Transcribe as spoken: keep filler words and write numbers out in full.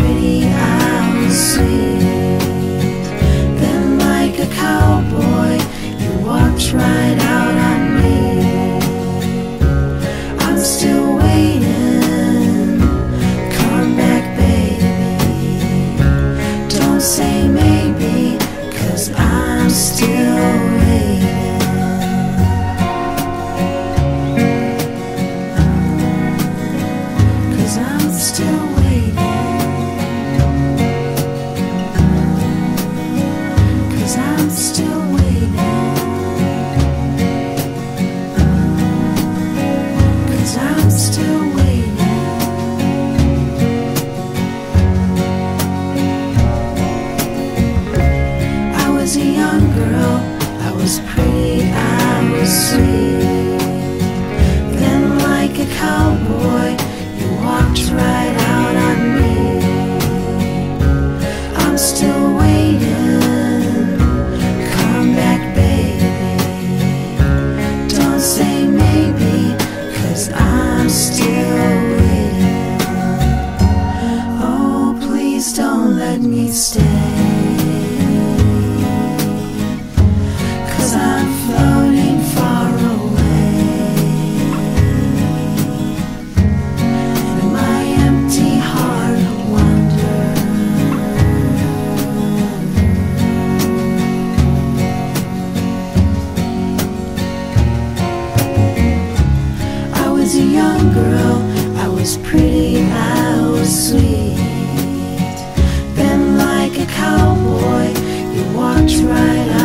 pretty, I was sweet. Then like a cowboy, you walked right out on me. I'm still waiting, come back baby. Don't say maybe, 'cause I'm still waiting. I'm still waiting, 'cause I'm still waiting, 'cause I'm still waiting. I was a young girl, I was pretty, I was sweet. Then like a cowboy, walked right out on me. I'm still waiting, come back baby. Don't say maybe, 'cause I'm still waiting. Oh, please don't let me stay, 'cause I'm floating far away. Girl, I was pretty, I was sweet. Then like a cowboy, you walked right